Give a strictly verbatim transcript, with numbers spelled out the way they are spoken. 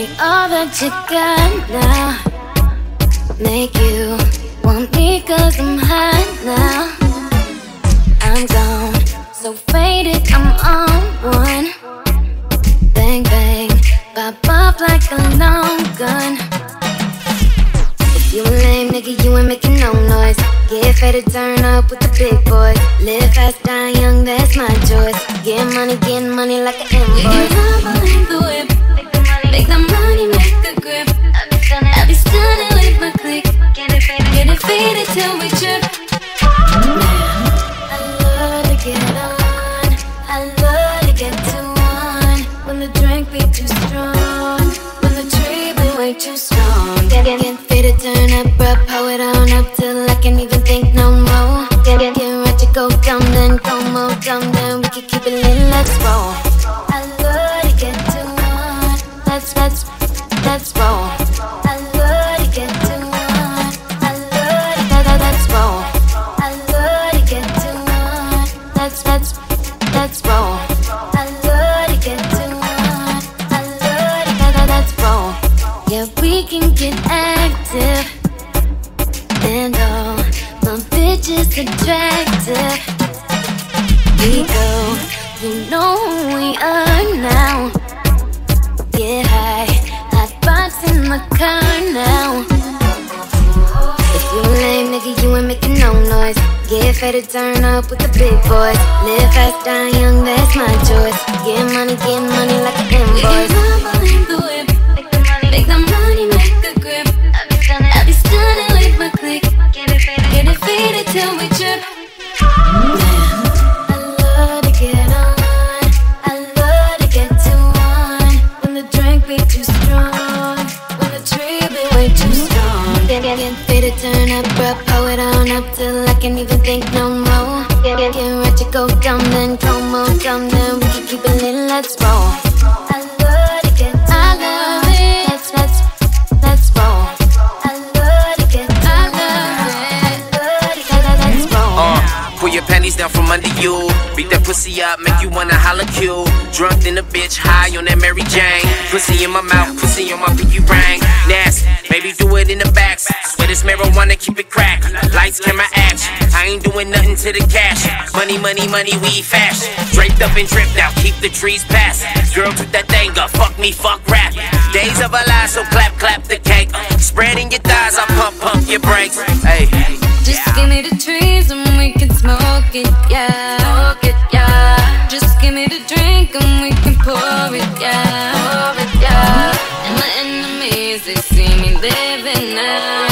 all that you got now. Make you want me cause I'm hot now. I'm gone, so faded, I'm on one. Bang bang, pop off like a long gun. If you a lame nigga, you ain't making no noise. Get ready to turn up with the big boys. Live fast, die young, that's my choice. Get money, get money like an invoice. We can rumble in the whip, make the money, make the grip. I be stunning with my click. Get it faded, get it faded till we trip. Man, I love to get on, I love to get to one. When the drink be too strong, when the tree be way too strong. Get, get, get faded, turn up, bro, pour it on up till I can't even think no more. Get, get, get right to go down, then go more down, then we can keep it lit, let's roll. I love to get to one, let's, let's, let's roll. I love to get to one, I love to, that, that, let's roll. I love to get to one, let's, let's, let's roll. I love to get to one, I love to, that, that, let's roll. Yeah, we can get active, and all my bitches attractive. We go, you know who we are now. Get high, hot box in the car now. If you a lame nigga, you ain't making no noise. Get ready to turn up with the big boys. Live fast, die young, that's my choice. Get money, get money like an invoice. We can rumble in the whip, make the money, make the grip. I be stunning with my click. Get it faded, get it faded till we trip. Man, I love to get on, I love to get to one. When the drink be too strong, when the tree be way too strong. Get, get, get faded, turn up, bro, pour it on up till I can't even think no more. Get, get, get right to go down, then go more down, then we can keep it lit, let's roll. I love to get to I love one. It. Let's, let's, let's roll. I love to get to I love it. I love to get, let's roll. Uh, pull your panties down from under you. Beat that pussy up, make you wanna holla cue. Drunk in a bitch, high on that Mary Jane. Pussy in my mouth, pussy on my pinky ring. Nasty, maybe do it in the backs. Swear this marijuana, keep it crack. Lights, camera, action. I ain't doing nothing to the cash. Money, money, money, we fashion. Draped up and dripped out, keep the trees passing. Girl, took that thing up, fuck me, fuck rap. Days of a lie, so clap, clap the cake. Spreading your thighs, I pump, pump your brakes. Hey, just give me the trees and we can smoke it, yeah. Smoke it, yeah. Just give me the drink and we can pour it, yeah. Pour it, yeah. And my enemies, they see me living now.